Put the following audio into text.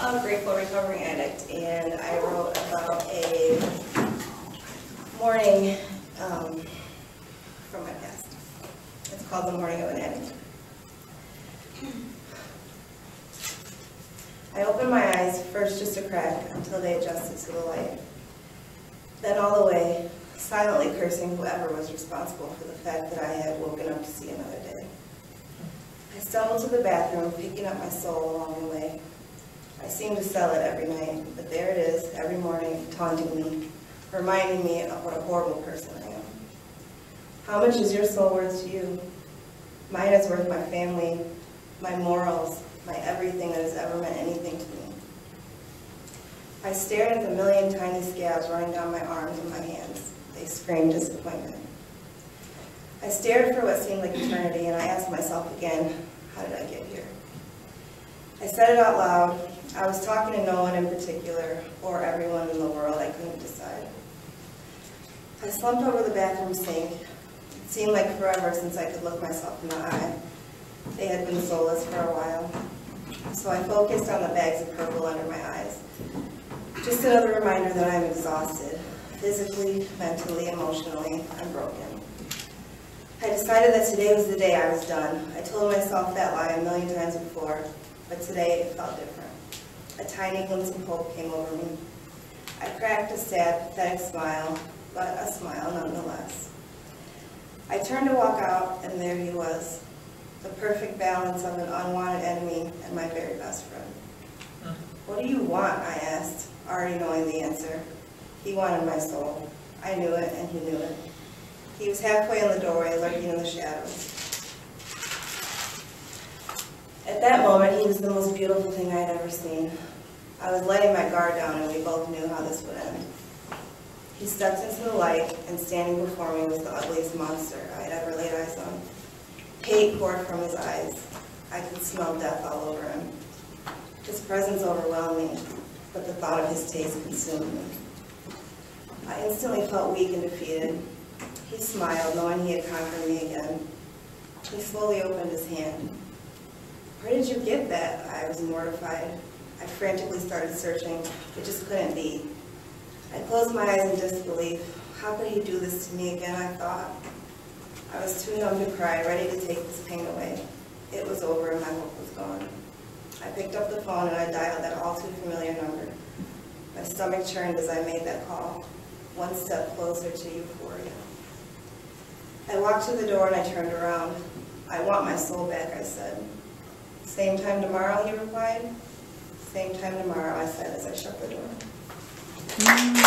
a grateful recovering addict, and I wrote about a morning from my past. It's called The Morning of an Addict. I opened my eyes, first just a crack, until they adjusted to the light. Then all the way, silently cursing whoever was responsible for the fact that I had woken up to see another day. I stumbled to the bathroom, picking up my soul along the way. I seem to sell it every night, but there it is, every morning, taunting me, reminding me of what a horrible person I am. How much is your soul worth to you? Mine is worth my family, my morals, my everything that has ever meant anything to me. I stared at the million tiny scabs running down my arms and my hands. They screamed disappointment. I stared for what seemed like eternity, and I asked myself again, how did I get here? I said it out loud. I was talking to no one in particular, or everyone in the world. I couldn't decide. I slumped over the bathroom sink. It seemed like forever since I could look myself in the eye. They had been soulless for a while. So I focused on the bags of purple under my eyes. Just another reminder that I'm exhausted. Physically, mentally, emotionally, I'm broken. I decided that today was the day I was done. I told myself that lie a million times before, but today it felt different. A tiny glimpse of hope came over me. I cracked a sad, pathetic smile, but a smile nonetheless. I turned to walk out, and there he was, the perfect balance of an unwanted enemy and my very best friend. What do you want? I asked, already knowing the answer. He wanted my soul. I knew it, and he knew it. He was halfway in the doorway, lurking in the shadows. At that moment, he was the most beautiful thing I had ever seen. I was letting my guard down, and we both knew how this would end. He stepped into the light, and standing before me was the ugliest monster I had ever laid eyes on. Hate poured from his eyes. I could smell death all over him. His presence overwhelmed me, but the thought of his taste consumed me. I instantly felt weak and defeated. He smiled, knowing he had conquered me again. He slowly opened his hand. Where did you get that? I was mortified. I frantically started searching. It just couldn't be. I closed my eyes in disbelief. How could he do this to me again, I thought. I was too numb to cry, ready to take this pain away. It was over and my hope was gone. I picked up the phone and I dialed that all too familiar number. My stomach churned as I made that call, one step closer to euphoria. I walked to the door and I turned around. I want my soul back, I said. Same time tomorrow, he replied. Same time tomorrow, I said as I shut the door.